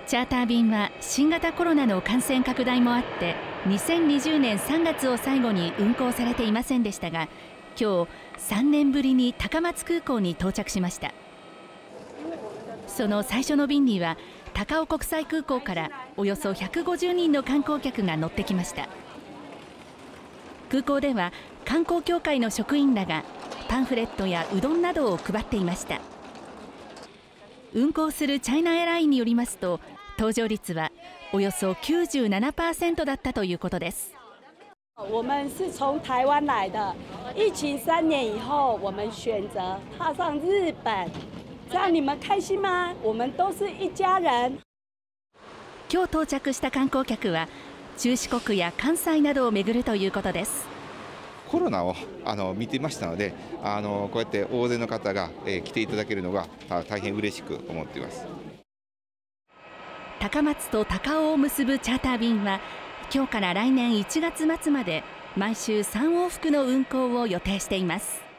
チャーター便は新型コロナの感染拡大もあって2020年3月を最後に運航されていませんでしたが、今日3年ぶりに高松空港に到着しました。その最初の便には高雄国際空港からおよそ150人の観光客が乗ってきました。空港では観光協会の職員らがパンフレットやうどんなどを配っていました。運航するチャイナエアラインによりますと、搭乗率はおよそ 97% だったということです。 我们是从台湾来的，疫情3年以后，我们选择踏上日本，这样你们開心吗？我们都是一家人。 今日到着した観光客は中四国や関西などを巡るということです。 コロナを見ていましたので、こうやって大勢の方が来ていただけるのが大変嬉しく思っています。 高松と高雄を結ぶチャーター便は今日から来年1月末まで毎週3往復の運航を予定しています。